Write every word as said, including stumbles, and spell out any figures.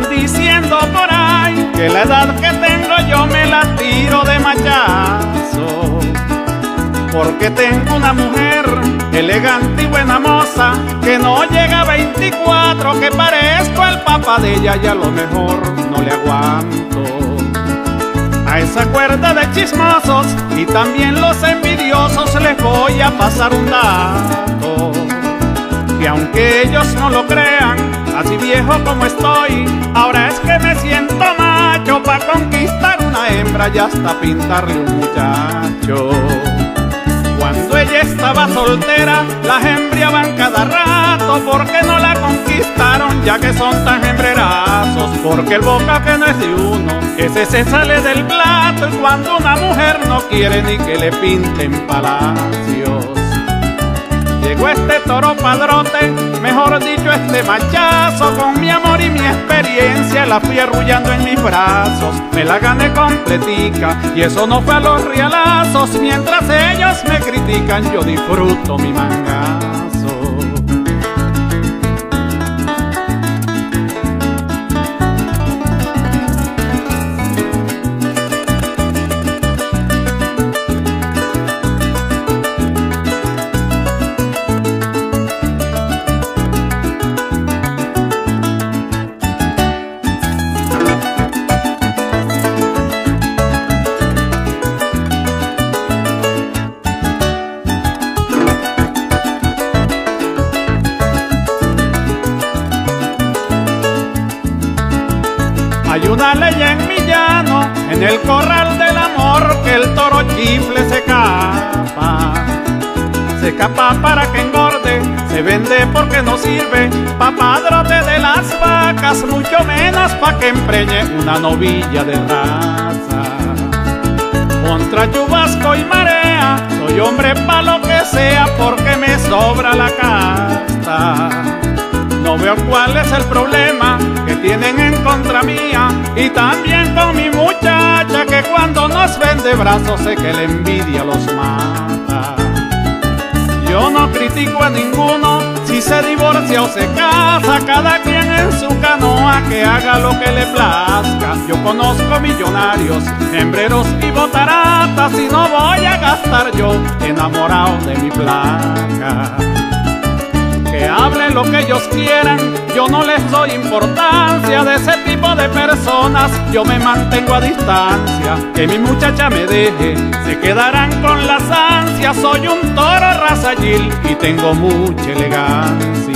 Andan diciendo por ahí que la edad que tengo yo me la tiro de machazo, porque tengo una mujer elegante y buena moza que no llega a veinticuatro, que parezco el papá de ella y a lo mejor no le aguanto. A esa cuerda de chismosos y también los envidiosos les voy a pasar un dato, que aunque ellos no lo crean, así viejo como estoy, ahora es que me siento macho pa' conquistar una hembra y hasta pintarle un muchacho. Cuando ella estaba soltera, la hembriaban cada rato, porque no la conquistaron ya que son tan hembrerazos, porque el boca que no es de uno, ese se sale del plato, y cuando una mujer no quiere ni que le pinten palacios. Llegó este toro padrote, mejor dicho este machazo, con mi amor y mi experiencia la fui arrullando en mis brazos. Me la gané completica y eso no fue a los rialazos, mientras ellos me critican yo disfruto mi mangazo. Hay una ley en mi llano, en el corral del amor, que el toro chifle se escapa. Se escapa para que engorde, se vende porque no sirve pa' padrote de las vacas, mucho menos pa' que empreñe una novilla de raza. Contra chubasco y marea, soy hombre pa' lo que sea, porque me sobra la casta. No veo cuál es el problema que tienen en contra mía, y también con mi muchacha, que cuando nos ven de brazos sé que la envidia los mata. Yo no critico a ninguno si se divorcia o se casa, cada quien en su canoa que haga lo que le plazca. Yo conozco millonarios, hembreros y botaratas, y no voy a gastar yo enamorado de mi placa. Que hablen lo que ellos quieran, yo no les doy importancia, de ese tipo de personas yo me mantengo a distancia. Que mi muchacha me deje, se quedarán con las ansias, soy un toro raza Gil y tengo mucha elegancia.